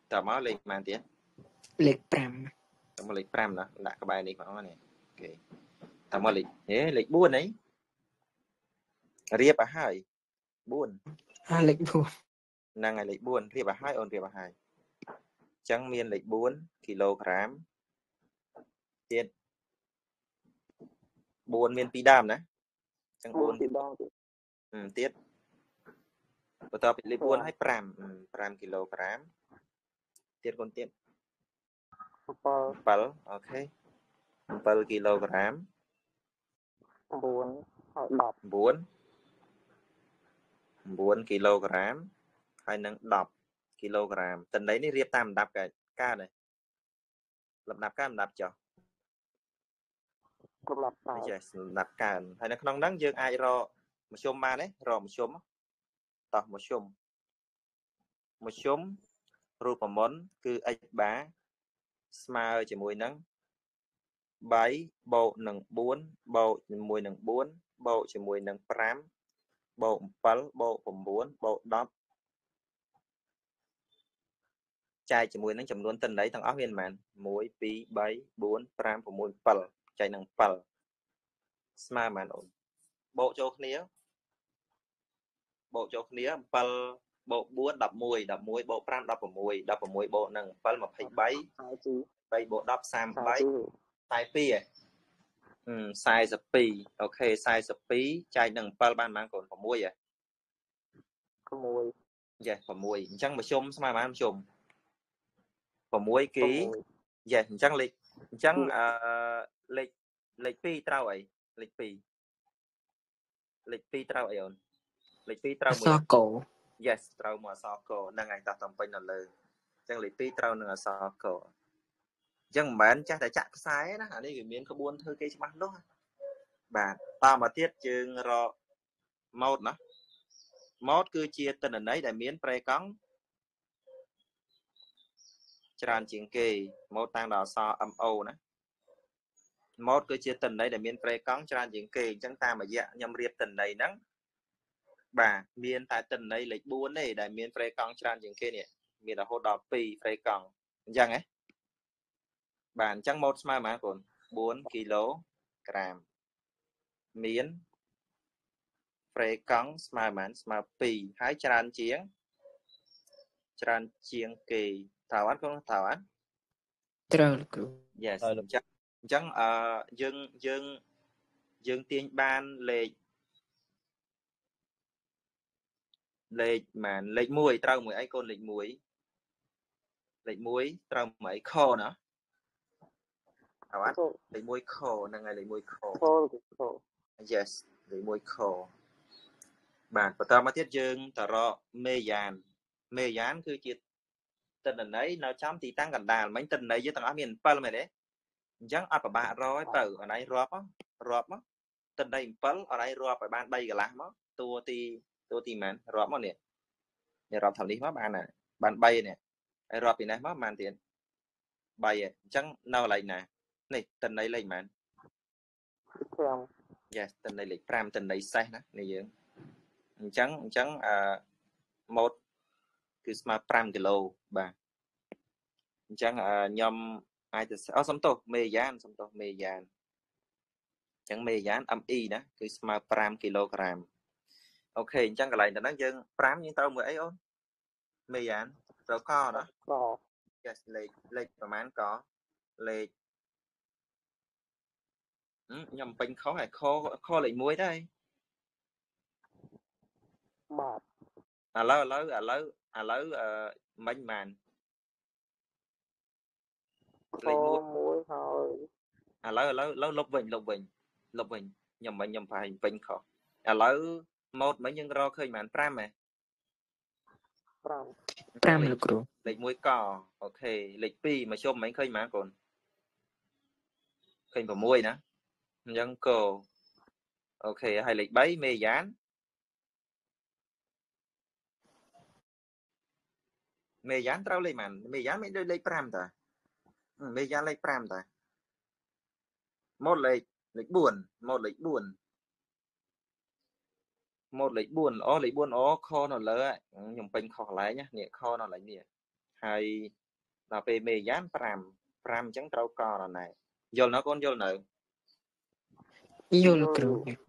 tao máu lịch màn tiếng lịch pram tao máu lịch pram đó đã các bài này có này ok tao máu lịch thế lịch buồn ấy riệp à hai buồn lịch buồn năng ngày lịch buồn riệp à hai ôn riệp à hai chẳng miên lịch 4 kg tiền 4 miên pi đam nè chẳng 4 tiết và tao bị lịch buồn hay pram 5 kg tiết con tiết 7 ok 7 kg 4 kg ហើយនឹង10 kg តន័យនេះរៀបតាមលំដាប់ការនេះលំដាប់ការលំដាប់ចុះលំដាប់កើនហើយនៅក្នុងហ្នឹងយើងអាចរកមធ្យមបានទេរកមធ្យមតោះមធ្យមរូបមន្តគឺ x បាស្មើជាមួយនឹង3បូកនឹង4បូកជាមួយនឹង4បូកជាមួយនឹង5បូក7បូក9បូក10ចែកជាមួយនឹងចំនួនតិន័យទាំងអស់មានប៉ុន្មាន1 2 3 4 5 6 7ចែកនឹង7ស្មើប៉ុន្មានអូនបូកចូលគ្នា7បូក4 11 11បូក5 16 16បូកនឹង7 23 3បូក10 33 42អូខេ42ចែកនឹង7បានប៉ុន្មានកូន6ហ៎6យេ6អញ្ចឹងមធ្យមស្មើប៉ុន្មានមធ្យម6គីយេអញ្ចឹងលេខអញ្ចឹងលេខ2ត្រូវអីលេខ2ត្រូវអីអូនលេខ2ត្រូវមួយអក្សរក yes ត្រូវមួយអក្សរកហ្នឹងឯងតោះតំពេញនៅលើអញ្ចឹងលេខ2ត្រូវនឹងអក្សរកអញ្ចឹងមិនមែនចេះតែចាក់ខ្សែណាអានេះវាមានក្បួនធ្វើគេច្បាស់លាស់បាទតមកទៀតយើងរកម៉ូដណាម៉ូដគឺជាទិន្នន័យដែលមានប្រេកង់ច្រើនជាងគេម៉ូដតាំងដល់អក្សរ MO ណាម៉ូដគឺជាទិន្នន័យដែលមានប្រេកង់ច្រើនជាងគេអញ្ចឹងតាមរយៈខ្ញុំរៀបទិន្នន័យហ្នឹងបាទមានតែទិន្នន័យលេខ4ទេដែលមានប្រេកង់ច្រើនជាងគេនេះមានរហូតដល់2ប្រេកង់អញ្ចឹងហ៎បាទអញ្ចឹងម៉ូដស្មើប៉ុន្មានកូន4គីឡូក្រាមមានប្រេកង់ស្មើប៉ុន្មានស្មើ2ហើយច្រើនជាងគេត្រូវអត់កូនត្រូវអត់ត្រូវគ្រូ yes អញ្ចឹងយើងទាញបានលេខម៉ានលេខ1ត្រូវមួយអីកូនលេខ1ត្រូវមួយអីខណាអត់លេខ1ខហ្នឹងហើយលេខ1ខ yes លេខ1ខបាទបន្តមកទៀតយើងតរកមេយ៉ានគឺជាទិន្នន័យនៅចំទីតាំងកណ្ដាលមិញទិន្នន័យយើងទាំងអស់មាន7មែនទេអញ្ចឹងអត់ប្របាក់រកទៅអនឯងរាប់មកទិន្នន័យ7អនឯងរាប់ឲ្យបាន3កន្លះមកតួទីម៉ានរាប់មកនេះរាប់ថានេះមកបានណាបាន3នេះហើយរាប់ពីនេះមកបានទៀត3អញ្ចឹងនៅកន្លែងណានេះទិន្នន័យលេខម៉ាន5 yes ទិន្នន័យលេខ5ទិន្នន័យសេសណានេះយើងអញ្ចឹងម៉ូដគឺស្មើ5គីឡូបាទអញ្ចឹងខ្ញុំអាចទៅសំទោសមេយ៉ានអញ្ចឹងមេយ៉ាន ME ណាគឺស្មើ5គីឡូក្រាមអូខេអញ្ចឹងកន្លែងទៅហ្នឹងយើង5យើងត្រូវមួយអីអូនមេយ៉ានត្រូវកណាក yes លេខប្រហែលកលេខខ្ញុំពេញខុសហើយខលេខ1ដែរបាទឥឡូវមិញម៉ានលេខ1ហើយឥឡូវលុបវិញខ្ញុំមិញខ្ញុំប្រហែលពេញខុសឥឡូវម៉ូដមិញយើងរកឃើញម៉ាន5ហ៎5លោកគ្រូលេខ1កអូខេលេខ2មកជុំមិញឃើញម៉ានកូនឃើញ6ណាអញ្ចឹងកអូខេហើយលេខ3មេយ៉ានត្រូវលេខម៉ានមេយ៉ានមិនដូចលេខ5តាមេយ៉ានលេខ5តាម៉ូដលេខ4ម៉ូដលេខ4អូលេខ4អូខនៅលើខ្ញុំពេញខុសកន្លែងនេះខនៅកន្លែងនេះហើយដល់ពេលមេយ៉ាន5អញ្ចឹងត្រូវកដល់ណែយល់ណាកូនយល់នៅយល់គ្រូ